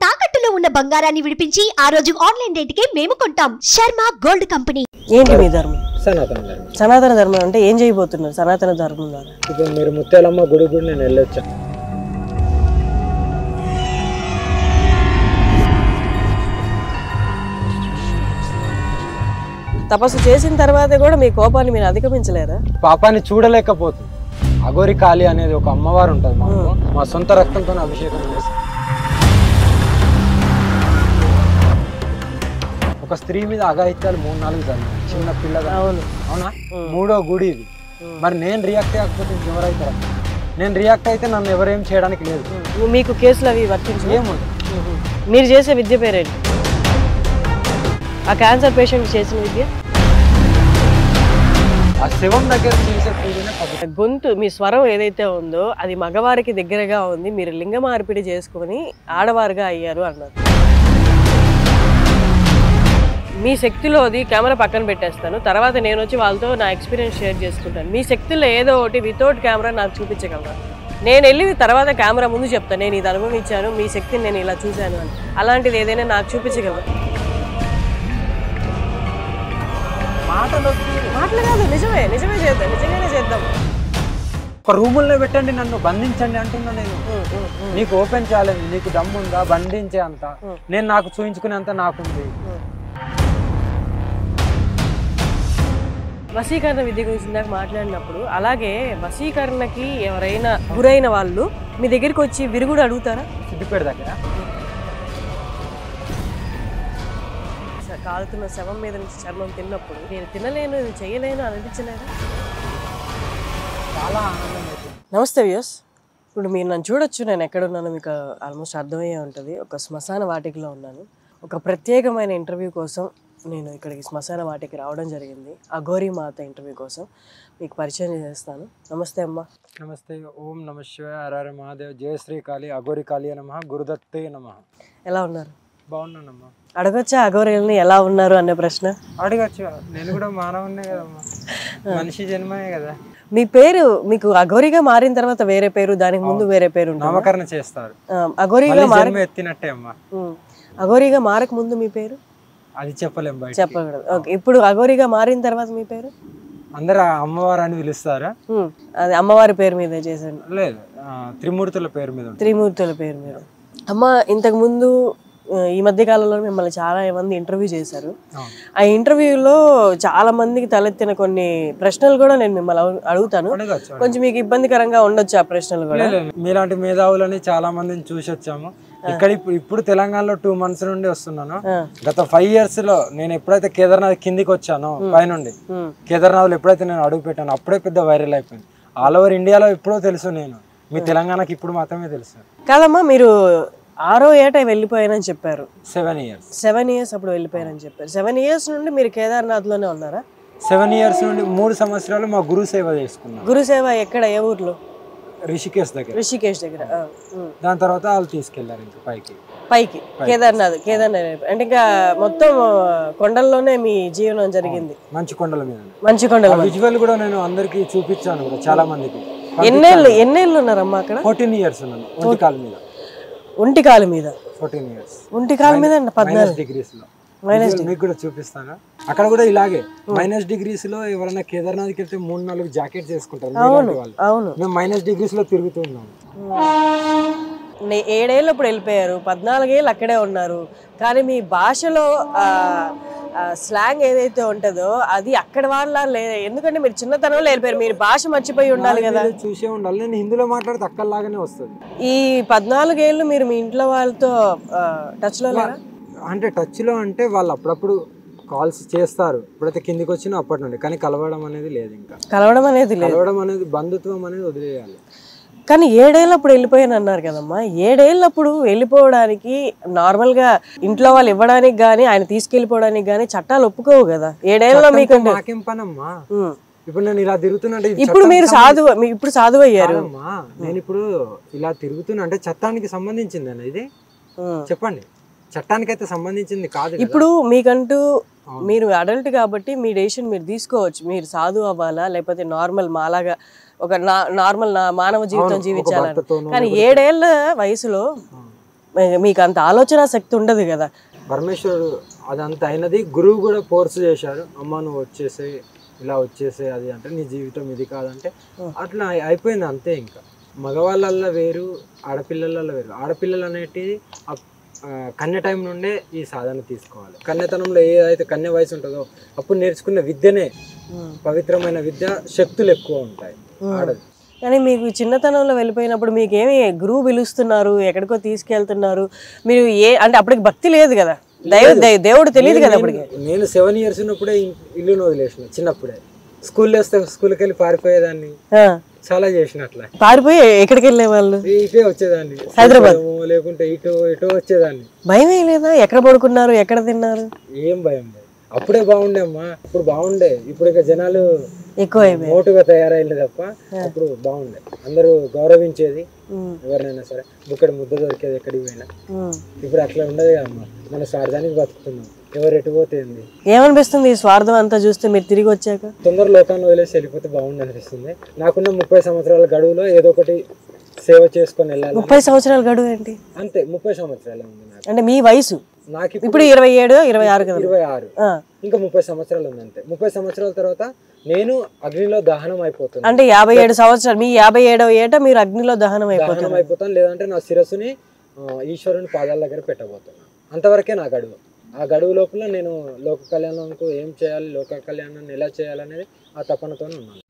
తాకట్టులో ఉన్న బంగారాన్ని విడిపించి ఆ రోజు ఆన్లైన్ రేటుకే మేము కొంటాం. Sharma gold company. ఏంటి మీ ధర్మం? సనాతన ధర్మం. సనాతన ధర్మం అంటే ఏం చేయబోతున్నారు? సనాతన ధర్మం ద్వారా ఇప్పుడు మీరు ముత్యాలమ్మ గుడి కూడా నేను వెళ్ళొచ్చాను. తపస్సు చేసిన తర్వాత కూడా మీ కోపాన్ని మీరు అధిగమించలేరా? పాపాన్ని చూడలేకపోతుంది. అఘోరి కాళి అనేది ఒక అమ్మవారు ఉంటుంది మాకు. మా సొంత రక్తంతో అభిషేకం చేస్తాం. ఒక స్త్రీ మీద అఘాయిత్యాలు 3-4 జరిగాయి. చిన్న పిల్లగా. అవునా? 3వ గుడి ఇది. మరి నేను రియాక్ట్ అయ్యకపోతే ఇంకెవరైతారా? నేను రియాక్ట్ అయితే నన్ను ఎవరేం చేయడానికి లేదు. మీకు కేసులు అవి వర్తించు? ఏముంది. మీరు చేసే విద్య పేరేంటి? ఆ క్యాన్సర్ పేషెంట్ చేసిన విద్య? ఆ శివం దగ్గర చేసే పూజనే పద్ధతి. గొంతు మీ స్వరం ఏదైతే ఉందో అది మగవారికి దగ్గరగా ఉంది, మీరు లింగ మార్పిడి చేసుకుని ఆడవారుగా అయ్యారు అన్నారు. మీ శక్తిలో అది కెమెరా పక్కన పెట్టేస్తాను, తర్వాత నేను వచ్చి వాళ్ళతో నా ఎక్స్పీరియన్స్ షేర్ చేసుకుంటాను. మీ శక్తిలో ఏదో ఒకటి వితౌట్ కెమెరా నాకు చూపించగలరా? నేను వెళ్ళి తర్వాత కెమెరా ముందు చెప్తాను, నేను ఇది అనుభవించాను, మీ శక్తిని నేను ఇలా చూశాను అని. అలాంటిది ఏదైనా నాకు చూపించగలరా? మాటలు కాదు, నిజమే చేద్దాం, నిజంగానే చేద్దాం. ఒక రూముల్లో పెట్టండి, నన్ను బంధించండి అంటున్నా నేను. నీకు ఓపెన్ ఛాలెంజ్. నీకు దమ్ము ఉందా బంధించే అంత? నేను నాకు చూయించుకునేంత నాకుంది. వశీకరణ విద్య గురించి ఇందాక మాట్లాడినప్పుడు, అలాగే వశీకరణకి ఎవరైనా గురైన వాళ్ళు మీ దగ్గరికి వచ్చి విరుగుడు అడుగుతారా? సిద్దిపేట దగ్గర కాలుతున్న శవం మీద నుంచి చర్మం తిన్నప్పుడు నేను తినలేను, నేను చేయలేను అనిపించలేదా? చాలా ఆనందం అవుతుంది. నమస్తే వ్యూస్. ఇప్పుడు మీరు నన్ను చూడొచ్చు, నేను ఎక్కడున్నానో మీకు ఆల్మోస్ట్ అర్థమయ్యే ఉంటుంది. ఒక శ్మశాన వాటికలో ఉన్నాను. ఒక ప్రత్యేకమైన ఇంటర్వ్యూ కోసం నేను ఇక్కడికి శ్మశాన వాటికి రావడం జరిగింది. అఘోరి మాత ఇంటర్వ్యూ కోసం మీకు పరిచయం చేస్తాను. నమస్తే అమ్మ. నమస్తే. ఓం నమ శివాయ, హర మహాదేవ్, జయ శ్రీ కాళీ, అఘోరి కాళీ నమః, గురుదత్తే నమః. ఎలా ఉన్నారు? బాగున్నానమ్మా. అడగొచ్చా అఘోరీలని ఎలా ఉన్నారు అనే ప్రశ్న? అడగచ్చు. నేను కూడా మానవున్నే కదమ్మా, మనిషి జన్మనే కదా. మీ పేరు మీకు అఘోరిగా మారిన తర్వాత వేరే పేరు, దానికి ముందు వేరే పేరు నామకరణ చేస్తారు. అఘోరిగా ఎత్తినట్టే అమ్మా. అఘోరిగా మారక ముందు మీ పేరు అది చెప్పలేం, చెప్పకూడదు. ఓకే, ఇప్పుడు అఘోరిగా మారిన తర్వాత మీ పేరు? అందరు అమ్మవారు అని పిలుస్తారా? అది అమ్మవారి పేరు మీద చేశాను. లేదు, త్రిమూర్తుల పేరు మీద. త్రిమూర్తుల పేరు మీద. అమ్మ, ఇంతకు ముందు ఈ మధ్య కాలంలో మిమ్మల్ని చాలా మంది ఇంటర్వ్యూ చేశారు. ఆ ఇంటర్వ్యూలో చాలా మందికి తలెత్తిన కొన్ని ప్రశ్నలు కూడా నేను మిమ్మల్ని అడుగుతాను. కొంచెం మీకు ఇబ్బందికరంగా ఉండొచ్చు ఆ ప్రశ్నలు కూడా. మీలాంటి మేధావులని చాలా మందిని చూసి వచ్చాము. ఇక్కడ ఇప్పుడు తెలంగాణలో 2 months నుండి వస్తున్నాను. గత 5 years లో నేను ఎప్పుడైతే కేదార్నాథ్ కిందికి వచ్చానో, పైనుండి కేదార్నాథ్ లో ఎప్పుడైతే నేను అడుగు పెట్టాను, అప్పుడే పెద్ద వైరల్ అయిపోయింది. ఆల్ ఓవర్ ఇండియాలో ఎప్పుడో తెలుసు నేను, మీ తెలంగాణకి ఇప్పుడు మాత్రమే తెలుసు. కాదమ్మా, మీరు 6వ ఏట వెళ్ళిపోయానని చెప్పారు. 7 years. 7 years అప్పుడు వెళ్ళిపోయానని చెప్పారు. 7 years నుండి మీరు కేదార్నాథ్ లోనే ఉన్నారా? 7 years నుండి 3 సంవత్సరాలు మా గురు సేవ చేసుకున్నాం. గురు సేవ ఎక్కడ, ఏ ఊర్లో? రిషికేష్ దగ్గర. రిషికేష్ దగ్గర. దాని తర్వాత వాళ్ళు తీసుకెళ్లారు ఇంకా పైకి కేదార్నాథ్ అంటే ఇంకా మొత్తం కొండల్లోనే మీ జీవనం జరిగింది. మంచి కొండల మీద. మంచి కొండల విజువల్ కూడా నేను అందరికి చూపించాను కూడా, చాలా మందికి. ఎన్నేళ్ళు ఉన్నారమ్మా అక్కడ? 14 years ఉన్నాను. ఒంటికాల మీద. 14 years. ఒంటికాల మీద 14 degrees లో. మీకు కూడా చూపిస్తాను. అక్కడ కూడా ఇలాగే -degrees లో ఎవరైనా కేదార్నాథ్కి వెళ్తే 3-4 జాకెట్స్ వేసుకుంటారు. మేము -degrees లో తిరుగుతూ ఉన్నాము. 7 ఏళ్ళు అప్పుడు వెళ్ళిపోయారు, 14 ఏళ్ళు అక్కడే ఉన్నారు. కానీ మీ భాషలో స్లాంగ్ ఏదైతే ఉంటుందో అది అక్కడ వాళ్ళ లేదు. ఎందుకంటే మీరు చిన్నతనంలో వెళ్ళిపోయారు, మీరు భాష మర్చిపోయి ఉండాలి కదా. చూసే ఉండాలి. నేను హిందీలో మాట్లాడితే అక్కడలాగానే వస్తుంది. ఈ 14 ఏళ్ళు మీరు మీ ఇంట్లో వాళ్ళతో టచ్ లో లేరా? అంటే టచ్ లో అంటే వాళ్ళు అప్పుడప్పుడు కాల్స్ చేస్తారు, ఇప్పుడైతే కిందికి వచ్చినా అప్పటి నుండి. కానీ కలవడం అనేది లేదు. ఇంకా కలవడం అనేది బంధుత్వం అనేది వదిలేయాలి. కానీ 7 ఏళ్ళప్పుడు వెళ్ళిపోయాను అన్నారు కదమ్మా. 7 ఏళ్ళప్పుడు వెళ్ళిపోవడానికి నార్మల్గా ఇంట్లో వాళ్ళు ఇవ్వడానికి గానీ, ఆయన తీసుకెళ్లిపోవడానికి గానీ చట్టాలు ఒప్పుకోవు కదా. 7 ఏళ్ళలో మీకు నాకేం పనమ్మా. ఇప్పుడు నేను ఇలా తిరుగుతున్నా, ఇప్పుడు మీరు సాధువు అయ్యారు. నేను ఇప్పుడు ఇలా తిరుగుతున్నా అంటే చట్టానికి సంబంధించింది అన్న ఇది? చెప్పండి. చట్టానికి అయితే సంబంధించింది కాదు. ఇప్పుడు మీకంటూ మీరు అడల్ట్ కాబట్టి మీ డెసిషన్ మీరు తీసుకోవచ్చు. మీరు సాధువు అవ్వాలా, లేకపోతే నార్మల్ మాలాగా ఒక నార్మల్ మానవ జీవితం జీవించాలని. కానీ 7 ఏళ్ల వయసులో మీకు అంత ఆలోచన శక్తి ఉండదు కదా. పరమేశ్వరుడు అదంతా అయినది, గురువు కూడా ఫోర్స్ చేశారు, అమ్మ నువ్వు వచ్చేసే, ఇలా వచ్చేసే అది అంటే నీ జీవితం ఇది కాదంటే అట్లా అయిపోయింది అంతే. ఇంకా మగవాళ్ళల్లో వేరు, ఆడపిల్లలలో వేరు. ఆడపిల్లలు అనేటివి కన్య టైం నుండే ఈ సాధన తీసుకోవాలి. కన్యతనంలో ఏదైతే కన్య వయసు ఉంటుందో అప్పుడు నేర్చుకున్న విద్యనే పవిత్రమైన విద్య, శక్తులు ఎక్కువ ఉంటాయి ఆడది. కానీ మీకు చిన్నతనంలో వెళ్ళిపోయినప్పుడు మీకు ఏమి గురువు పిలుస్తున్నారు, ఎక్కడికో తీసుకెళ్తున్నారు, మీరు అంటే అప్పటికి భక్తి లేదు కదా, దేవుడు తెలియదు కదా అప్పటికి. నేను 7 years ఉన్నప్పుడే ఇల్లును వదిలేసిన, చిన్నప్పుడే స్కూల్లో వస్తే స్కూల్కి వెళ్ళి పారిపోయేదాన్ని, చాలా చేసిన. అట్లా పారిపోయి ఎక్కడికి వెళ్ళే వాళ్ళు? ఇటే వచ్చేదాన్ని, హైదరాబాద్ లేకుంటే ఇటో వచ్చేదాన్ని. భయం ఏం లేదా? ఎక్కడ పడుకున్నారు, ఎక్కడ తిన్నారు? ఏం భయం లేదు. అప్పుడే బాగుండే అమ్మా, ఇప్పుడు బాగుండే. ఇప్పుడు ఇక జనాలు ఎక్కువ మోటుగా తయారైంది తప్ప అప్పుడు బాగుండే. అందరూ గౌరవించేది, ఎవరినైనా సరే బుక్కడ ముద్ద దొరికేది ఎక్కడికి పోయినా. ఇప్పుడు అట్లా ఉండదు కదమ్మా, మన స్వార్థానికి బతుకుతున్నాం, ఎవరు ఎటు పోతుంది. ఏమనిపిస్తుంది ఈ స్వార్థం అంతా చూస్తే మీరు తిరిగి వచ్చాక? తొందర లోకాన్ని వదిలేసి వెళ్ళిపోతే బాగుండు అనిపిస్తుంది. నాకున్న 30 సంవత్సరాల గడువులో ఏదో ఒకటి సేవ చేసుకొని వెళ్ళాలి. 30 సంవత్సరాల గడువు ఏంటి? అంతే, 30 సంవత్సరాలు ఉంది నాకు. అంటే మీ వయసు నాకు ఇప్పుడు 27, 26 కదా? 26. ఇంకా 30 సంవత్సరాలు ఉంది అంతే. 30 సంవత్సరాల తర్వాత నేను అగ్నిలో దహనం అయిపోతాను. అంటే 57 సంవత్సరాలు, మీ 57వ ఏట మీరు అగ్నిలో దహనం అయిపోతాను. లేదంటే నా శిరస్సుని ఈశ్వరుని పాదాల దగ్గర పెట్టబోతున్నాను. అంతవరకే నా గడువు. ఆ గడువు లోపల నేను లోక కళ్యాణంకు ఏం చేయాలి, లోక కళ్యాణాన్ని ఎలా చేయాలనేది ఆ తపనతోనే ఉన్నాను.